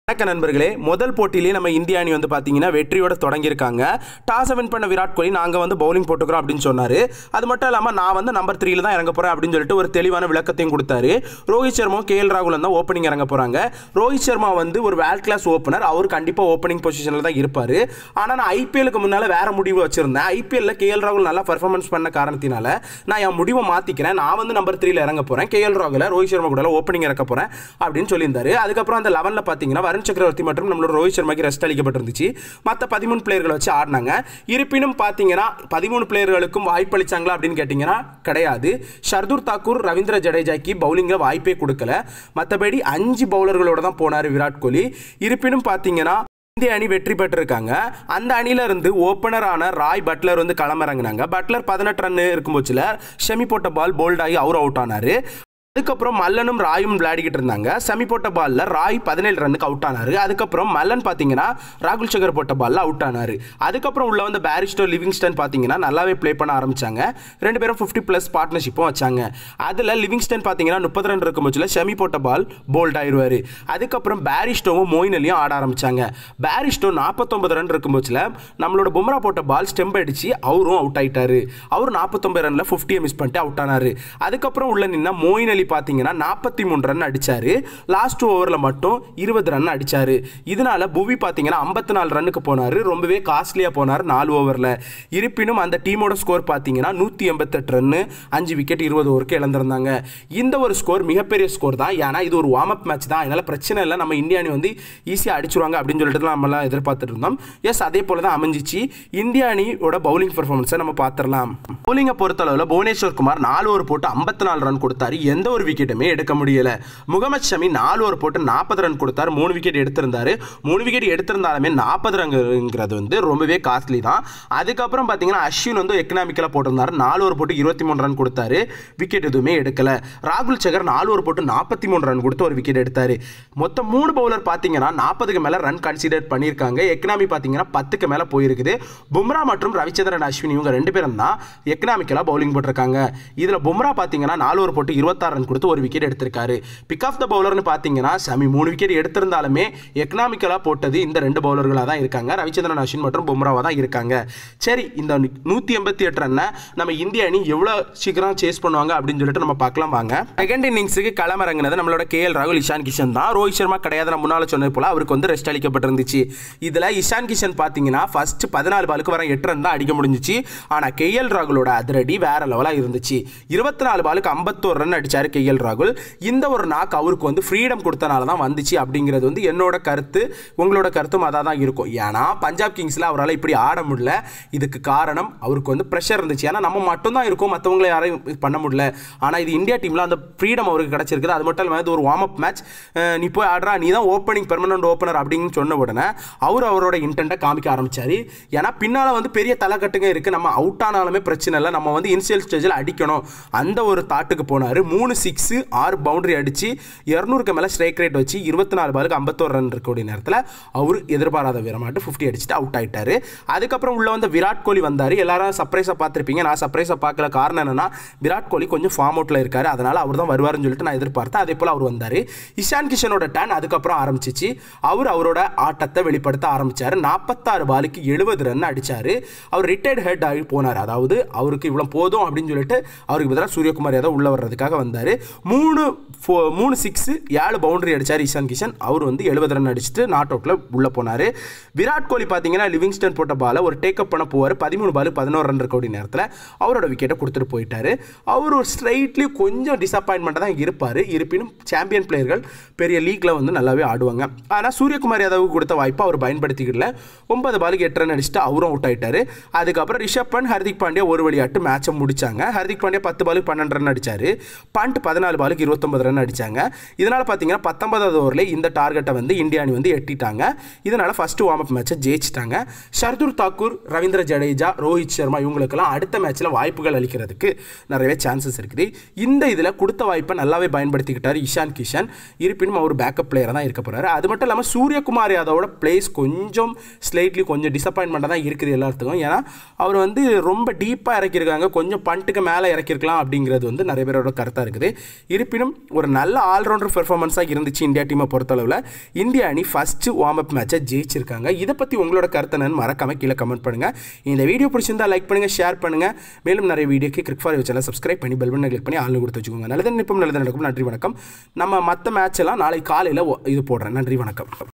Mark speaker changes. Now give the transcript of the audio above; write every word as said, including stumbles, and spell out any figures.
Speaker 1: வணக்க நண்பர்களே, முதல் போட்டியிலே நம்ம இந்திய அணி வந்து பார்த்தீங்கன்னா வெற்றியோட தொடங்கியிருக்காங்க. டாஸ் வின் பண்ண விராட் கோலி நாங்கள் வந்து பவுலிங் போட்டுக்கிறோம் அப்படின்னு சொன்னார். அது மட்டும் இல்லாமல் நான் வந்து நம்பர் த்ரீல தான் இறங்க போகிறேன் அப்படின்னு சொல்லிட்டு ஒரு தெளிவான விளக்கத்தையும் கொடுத்தாரு. ரோஹித் சர்மா கேஎல் ராகுல் தான் ஓப்பனிங் இறங்க போகிறாங்க. ரோஹித் சர்மா வந்து ஒரு வேர்ல்ட் கிளாஸ் ஓப்பனர், அவர் கண்டிப்பாக ஓப்பனிங் பொசிஷனில் தான் இருப்பார். ஆனால் நான் ஐபிஎலுக்கு முன்னால் வேறு முடிவு வச்சுருந்தேன். ஐபிஎல்லில் கேஎல் ராகுல் நல்லா பர்ஃபார்மன்ஸ் பண்ண காரணத்தினால நான் என் முடிவை மாற்றிக்கிறேன். நான் வந்து நம்பர் த்ரீல இறங்க போகிறேன், கேஎல் ராகுல ரோஹித் சர்மா கூட ஓப்பனிங் இறக்க போகிறேன் அப்படின்னு சொல்லியிருந்தாரு. அதுக்கப்புறம் அந்த லெவனில் பார்த்தீங்கன்னா சக்கரவர்த்தி மற்றும் நம்மளோட ரோஹித் சர்மாக்கு ரெஸ்ட் அளிக்கப்பட்டிருந்துச்சு. மற்ற பதிமூணு பிளேயர்களை வச்சு ஆடினாங்க. இருப்பினும் பார்த்தீங்கன்னா பதிமூணு பிளேயர்களுக்கும் வாய்ப்பு அளிச்சாங்களா அப்படின்னு கேட்டிங்கன்னா கிடையாது. ஷர்துல் தாக்கூர், ரவீந்திர ஜடேஜாக்கு பவுலிங்கில் வாய்ப்பே கொடுக்கல. மற்றபடி அஞ்சு பவுலர்களோட தான் போனார் விராட் கோலி. இருப்பினும் பார்த்தீங்கன்னா இந்திய அணி வெற்றி பெற்றிருக்காங்க. அந்த அணியில இருந்து ஓப்பனரான ராய் பட்லர் வந்து களமிறங்கினாங்க. பட்லர் பதினெட்டு ரன் இருக்கும்போதுல ஷமி போட்ட பால் போல்ட் ஆகி அவர் அவுட் ஆனாரு. அதுக்கப்புறம் மல்லனும் ராயும் விளையாடிக்கிட்டு இருந்தாங்க. செமி போட்ட பாலில் ராய் பதினேழு ரன்னுக்கு அவுட் ஆனார். அதுக்கப்புறம் மல்லன் பார்த்தீங்கன்னா ராகுல் சகர் போட்ட பாலில் அவுட் ஆனார். அதுக்கப்புறம் உள்ள வந்து பேரிஸ்டோ, லிவிங்ஸ்டன் பார்த்தீங்கன்னா நல்லாவே ப்ளே பண்ண ஆரம்பித்தாங்க. ரெண்டு பேரும் ஃபிஃப்டி ப்ளஸ் பார்ட்னர்ஷிப்பும் வச்சாங்க. அதில் லிவிங்ஸ்டன் பார்த்தீங்கன்னா முப்பது ரன் இருக்கும்போதுல செமி போட்ட பால் போல்ட் ஆயிடுவார். அதுக்கப்புறம் பேரிஸ்டோவும் மோயின் அலியும் ஆட ஆரம்பித்தாங்க. பேரிஸ்டோ நாற்பத்தொம்பது ரன் இருக்கும்போதுல நம்மளோட பும்ரா போட்ட பால் ஸ்டெம்ப் அடித்து அவரும் அவுட் ஆகிட்டார். அவர் நாற்பத்தொம்பது ரனில் ஃபிஃப்டியை மிஸ் பண்ணிட்டு அவுட் ஆனார். அதுக்கப்புறம் உள்ள நின்னா மோயின் அலி பார்த்தீங்கன்னா நாற்பத்தி மூணு ரன் அடிச்சாரு. லாஸ்ட் ஓவரில் மட்டும் இருபது ரன் அடிச்சாரு. இதனால புவி பார்த்தீங்கன்னா ஐம்பத்தி நாலு ரன்னுக்கு போனார். ரொம்பவே காஸ்ட்லியாக போனார் நாலு ஓவரில். இருப்பினும் அந்த டீமோட ஸ்கோர் பார்த்தீங்கன்னா நூற்றி எண்பத்தெட்டு ரன்னு, அஞ்சு விக்கெட், இருபது ஓவருக்கு இழந்திருந்தாங்க. இந்த ஒரு ஸ்கோர் மிகப்பெரிய ஸ்கோர் தான். ஏன்னா இது ஒரு வார்ம் அப் மேட்ச் தான். அதனால பிரச்சனை இல்லை, நம்ம இந்திய அணி வந்து ஈஸியாக அடிச்சுருவாங்க அப்படின்னு சொல்லிட்டு நம்மளாம் எதிர்பார்த்துட்டு இருந்தோம். எஸ், அதே போல தான் அமைஞ்சிச்சு. இந்திய அணியோட பவுலிங் பர்ஃபார்மன்ஸை நம்ம பார்த்துடலாம். பவுலிங்கை பொறுத்தளவில் புவனேஸ்வர் குமார் நாலு ஓவர் போட்டு ஐம்பத்தி நாலு ரன் கொடுத்தாரு. எந்த ஒரு விக்கெட்டுமே எடுக்க முடியல. முகமது ஷமி நாலு ஓவர் போட்டு நாற்பது ரன் கொடுத்தாரு. மூணு விக்கெட் எடுத்திருந்தாரு. மூணு விக்கெட் எடுத்திருந்தாலுமே நாற்பது ரன்ங்கிறது வந்து ரொம்பவே காஸ்ட்லி தான். அதுக்கப்புறம் பார்த்தீங்கன்னா அஸ்வின் வந்து எக்கனாமிக்கலாக போட்டிருந்தாரு. நாலு ஓவர் போட்டு இருபத்தி மூணு ரன் கொடுத்தாரு. விக்கெட் எதுவுமே எடுக்கல. ராகுல் சகர் நாலு ஓவர் போட்டு நாற்பத்தி மூணு ரன் கொடுத்து ஒரு விக்கெட் எடுத்தாரு. மொத்தம் மூணு பவுலர் பார்த்தீங்கன்னா நாற்பதுக்கு மேலே ரன் கன்சிடர் பண்ணியிருக்காங்க. எக்கனாமி பார்த்தீங்கன்னா பத்துக்கு மேலே போயிருக்குது. பும்ரா மற்றும் ரவிச்சந்திரன் அஸ்வின் இவங்க ரெண்டு பேரும் தான் எக்கனாமிக்கலாக பவுலிங் போட்டிருக்காங்க. இதில் பும்ரா பார்த்தீங்கன்னா நாலு ஓவர் போட்டு இருபத்தாறு ரன் கொடுத்து ஒரு விக்கெட் எடுத்திருக்காரு. பிக் ஆஃப் த பவுலர்னு பார்த்தீங்கன்னா ஷமி மூணு விக்கெட் எடுத்திருந்தாலுமே எக்கனாமிக்கலாக போட்டது இந்த ரெண்டு பவுலர்களாக தான் இருக்காங்க. ரவிச்சந்திரன் அஸ்வின் மற்றும் பும்ராவாக தான் இருக்காங்க. சரி, இந்த நூற்றி எண்பத்தி எட்டு ரன்னை நம்ம இந்திய அணி எவ்வளோ சீக்கிரம் சேஸ் பண்ணுவாங்க அப்படின்னு சொல்லிட்டு நம்ம பார்க்கலாம் வாங்க. செகண்ட் இன்னிங்ஸுக்கு களமிறங்கினது நம்மளோட கேஎல் ராகுல், இஷான் கிஷன் தான். ரோஹித் சர்மா கிடையாது, நான் முன்னால் சொன்னது போல அவருக்கு வந்து ரெஸ்ட் அளிக்கப்பட்டிருந்துச்சு. இதில் இஷான் கிஷன் பார்த்தீங்கன்னா ஃபர்ஸ்ட் பதினாலு பாலுக்கு வர எட்டு ரன் தான் அடிக்க முடிஞ்சிச்சு. ஆனால் கேஎல் ராகுலோட அதிரடி வேற லெவலாக இருந்துச்சு. இருபத்தி நாலு பாலுக்கு ஐம்பத்தோரு ரன் அடிச்சார் கேஎல் ராகுல். இந்த ஒரு நாக் அவருக்கு வந்து ஃப்ரீடம் கொடுத்தனால தான் வந்துச்சு அப்படிங்கிறது வந்து என்னோட கருத்து. உங்களோட கருத்தும் அதாக தான் இருக்கும். ஏன்னா பஞ்சாப் கிங்ஸில் அவரால் இப்படி ஆட முடியல. இதுக்கு காரணம் அவருக்கு வந்து ப்ரெஷர் இருந்துச்சு. ஏன்னா நம்ம மட்டும்தான் இருக்கோம், மற்றவங்களை யாரையும் பண்ண முடியல. ஆனால் இது இந்தியா டீமில் அந்த ஃப்ரீடம் அவருக்கு கிடச்சிருக்குது. அது மட்டும் இல்லாமல் இது ஒரு வார்ம் அப் மேட்ச். நீ போய் ஆடுறா, நீ தான் ஓப்பனிங் பெர்மனன்ட் ஓப்பனர் அப்படின்னு சொன்ன உடனே அவர் அவரோட இன்டென்ட்டை காமிக்க ஆரம்பிச்சார். ஏன்னா பின்னால் வந்து பெரிய தலைக்கட்டுங்க இருக்குது. நம்ம அவுட் ஆனாலுமே பிரச்சனை இல்லை, நம்ம வந்து இனிஷியல் ஸ்டேஜில் அடிக்கணும், அந்த ஒரு தாட்டுக்கு போனார். மூணு சிக்ஸு ஆறு பவுண்டரி அடித்து இருநூறுக்கு மேலே ஸ்ட்ரைக் ரேட் வச்சு இருபத்தி நாலு பாலுக்கு ஐம்பத்தோரு ரன் இருக்கக்கூடிய நேரத்தில் அவர் எதிர்பாராத விரமாட்டு ஃபிஃப்டி அடிச்சுட்டு அவுட் ஆகிட்டார். அதுக்கப்புறம் உள்ள வந்து விராட் கோலி வந்தார். எல்லாரும் சர்ப்ரைஸாக பார்த்துருப்பீங்க. நான் சர்ப்ரைஸாக பார்க்கல. காரணம் என்னன்னா விராட் கோலி கொஞ்சம் ஃபார்ம் அவுட்டில் இருக்காரு. அதனால் அவர் தான் வருவார்னு சொல்லிட்டு நான் எதிர்பார்த்தேன். அதே போல் அவர் வந்தார். இஷான் கிஷனோட டர்ன் அதுக்கப்புறம் ஆரம்பிச்சிச்சு. அவர் அவரோட ஆட்டத்தை வெளிப்படுத்த ஆரம்பித்தார். நாற்பத்தாறு பாலுக்கு எழுபது ரன் அடித்தார். அவர் ரிட்டையர்ட் ஹெட் ஆகி போனார். அதாவது அவருக்கு இவ்வளோ போதும் அப்படின்னு சொல்லிட்டு அவருக்கு பதிலாக சூரியகுமார் யாதவ் உள்ள வர்றதுக்காக வந்தார். மூணு மூணு சிக்ஸு ஏழு பவுண்டரி அடித்தார் இஷான் கிஷன். அவர் வந்து எழுபது ரன் அடிச்சுட்டு நாட் அவுட்டில் உள்ளே போனார். விராட் கோலி பார்த்தீங்கன்னா லிவிங்ஸ்டன் போட்ட பாலை ஒரு டேக்கப் பண்ண போவார். பதிமூணு பாலு பதினோரு ரன் இருக்கக்கூடிய நேரத்தில் அவரோட விக்கெட்டை கொடுத்துட்டு போயிட்டார். அவர் ஒரு ஸ்ட்ரைட்லி கொஞ்சம் டிசப்பாயின்மெண்ட்டாக தான் இருப்பார். இருப்பினும் சாம்பியன் பிளேயர்கள் பெரிய லீக்கில் வந்து நல்லாவே ஆடுவாங்க. ஆனால் சூரியகுமார் யாதவுக்கு கொடுத்த வாய்ப்பை அவர் பயன்படுத்திக்கல. ஒன்பது பாலுக்கு எட்டு ரன் அடிச்சுட்டு அவரும் அவுட் ஆகிட்டார். அதுக்கப்புறம் ரிஷப் பண்ட், ஹர்திக் பாண்டியா ஒரு விளையாட்டு மேட்சை முடிச்சாங்க. ஹர்திக் பாண்டியா பத்து பாலுக்கு பன்னெண்டு ரன் அடித்தார். பண்ட் பதினாலு பாலுக்கு இருபத்தொன்பது ரன் அடித்தாங்க. இதனால் பார்த்தீங்கன்னா பத்தொன்பதாவது ஓவரில் இந்த டார்கெட்டை வந்து இந்திய அணி வந்து எட்டிட்டாங்க. இதனால் ஃபர்ஸ்ட் வார்ம் அப் மேட்சை ஜெயிச்சிட்டாங்க. ஷர்துல் தாக்கூர், ரவீந்திர ஜடேஜா, ரோஹித் சர்மா இவங்களுக்கெல்லாம் அடுத்த மேட்ச்சில் வாய்ப்புகள் அளிக்கிறதுக்கு நிறையவே சான்சஸ் இருக்குது. இந்த இதில் கொடுத்த வாய்ப்பை நல்லாவே பயன்படுத்திக்கிட்டார் இஷான் கிஷன். இருப்பினும் அவர் பேக்கப் பிளேயராக தான் இருக்க போகிறாரு. அது மட்டும் இல்லாமல் சூரியகுமார் யாதவோட பிளேஸ் கொஞ்சம் ஸ்லைட்லி கொஞ்சம் டிசப்பாயின்மெண்ட்டாக தான் இருக்குது எல்லாத்துக்கும். ஏன்னா அவர் வந்து ரொம்ப டீப்பாக இறக்கியிருக்காங்க, கொஞ்சம் பண்ட்டுக்கு மேலே இறக்கிருக்கலாம் அப்படிங்கிறது வந்து நிறைய பேரோட கருத்தாக இருக்குது. இருக்குது. இருப்பினும் ஒரு நல்ல ஆல்ரவுண்டர் பெர்ஃபார்மன்ஸாக இருந்துச்சு இந்தியா டீமை பொறுத்தளவில். இந்தியா அணி ஃபஸ்ட்டு வார்ம் அப் மேட்சை ஜெயிச்சிருக்காங்க. இதை பற்றி உங்களோட கருத்து என்னன்னு மறக்காம கீழே கமெண்ட் பண்ணுங்கள். இந்த வீடியோ பிடிச்சிருந்தா லைக் பண்ணுங்கள், ஷேர் பண்ணுங்கள். மேலும் நிறைய வீடியோக்கு கிரிக் ஃபார் சேனல் சப்ஸ்கிரைப் பண்ணி பெல் பட்டனை கிளிக் பண்ணி ஆள் கொடுத்து வச்சுக்கோங்க. நல்லது நினைப்போம், நல்லது நடக்கும். நன்றி வணக்கம். நம்ம மற்ற மேட்ச் எல்லாம் நாளை காலையில் இது போடுறேன். நன்றி வணக்கம்.